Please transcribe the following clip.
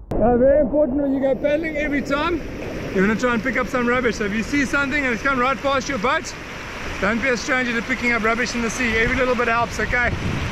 Very important when you go paddling, every time you want to try and pick up some rubbish. So if you see something and it's come right past your boat, don't be a stranger to picking up rubbish in the sea. Every little bit helps, okay?